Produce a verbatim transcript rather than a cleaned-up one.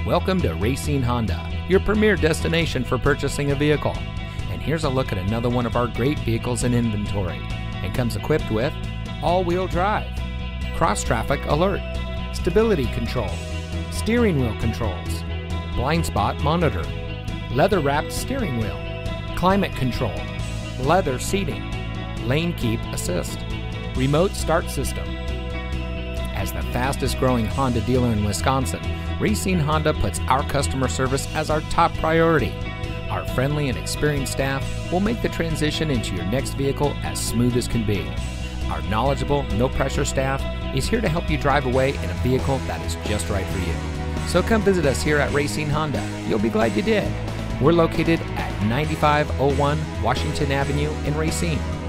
Welcome to Racine Honda, your premier destination for purchasing a vehicle. And here's a look at another one of our great vehicles in inventory, and comes equipped with all-wheel drive, cross-traffic alert, stability control, steering wheel controls, blind spot monitor, leather-wrapped steering wheel, climate control, leather seating, lane keep assist, remote start system. As the fastest growing Honda dealer in Wisconsin, Racine Honda puts our customer service as our top priority. Our friendly and experienced staff will make the transition into your next vehicle as smooth as can be. Our knowledgeable, no-pressure staff is here to help you drive away in a vehicle that is just right for you. So come visit us here at Racine Honda. You'll be glad you did. We're located at ninety-five oh one Washington Avenue in Racine.